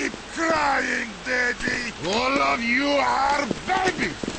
Keep crying, Daddy! All of you are babies!